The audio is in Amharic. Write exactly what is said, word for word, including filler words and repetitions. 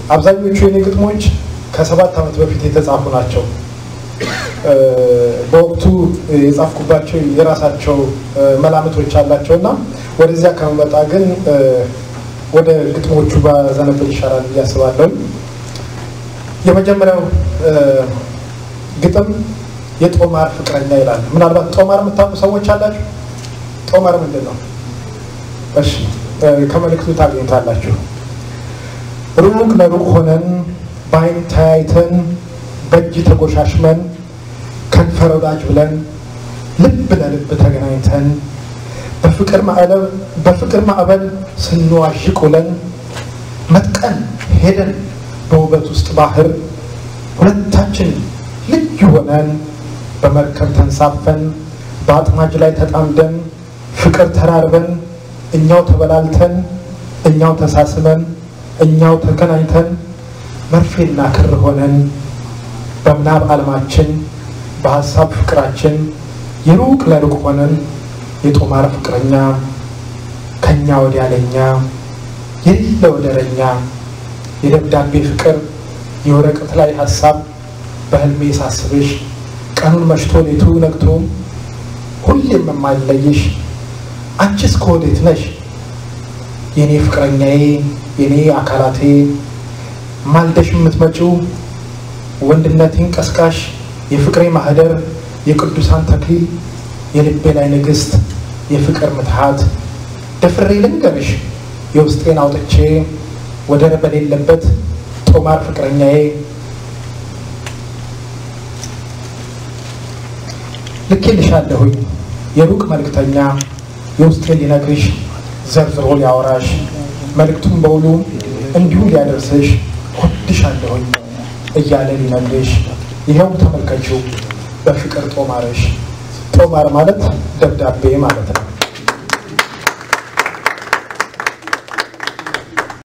አብዛኞቹ የኔ ግጥሞች ከሰባት ዓመት በፊት የተጻፉ ናቸው። በወቅቱ የጻፍኩባቸው የራሳቸው መላምቶች አላቸውና ወደዚያ ከመጣ ግን ወደ ግጥሞቹ ባዘነብል ይሻላል ያስባለሁ። የመጀመሪያው ግጥም የጦማር ፍቅረኛ ይላል። ምናልባት ጦማር የምታውቁ ሰዎች አላችሁ? ጦማር ምንድነው? እሺ ከመልእክቱ ታገኙታላችሁ። ሩቅ ለሩቅ ሆነን ባይን ተያይተን በእጅ ተጎሻሽመን ከንፈር ወዳጅ ብለን ልብ ለልብ ተገናኝተን በፍቅር ማዕበል በፍቅር ማዕበል ስንዋዥቅ ውለን መጥቀን ሄደን በውበት ውስጥ ባህር ሁለታችን ልዩ ሆነን በመርከብ ተንሳፈን በአጥማጅ ላይ ተጣምደን ፍቅር ተራርበን እኛው ተበላልተን እኛው ተሳስመን እኛው ተገናኝተን መርፌና ክር ሆነን በምናብ ዓለማችን በሐሳብ ፍቅራችን የሩቅ ለሩቅ ሆነን የጦማር ፍቅረኛ ከኛ ወዲያ ለኛ የሌለ ወደረኛ የደብዳቤ ፍቅር የወረቀት ላይ ሐሳብ በህልሜ ሳስብሽ ቀኑን መሽቶ ሌቱ ነግቶ ሁሌም የማይለይሽ አንቺስ ከወዴት ነሽ የኔ ፍቅረኛዬ የኔ አካላቴ ማልደሽ የምትመጪው ወንድነቴን ቀስቃሽ የፍቅሬ ማህደር የቅዱሳን ተክሊል የልቤ ላይ ንግስት የፍቅር ምትሃት ደፍሬ ልንገርሽ የውስጤን አውጥቼ ወደር በሌለበት ጦማር ፍቅረኛዬ ልኬልሻለሁኝ የሩቅ መልእክተኛ የውስጤን ሊነግርሽ ዘርዝሮ ሊያወራሽ መልእክቱን በውሉ እንዲሁ ሊያደርስሽ ወድሻለሁኝ እያለ ሊነግርሽ ይኸው ተመልከቺው በፍቅር ጦማርሽ። ጦማር ማለት ደብዳቤ ማለት ነው።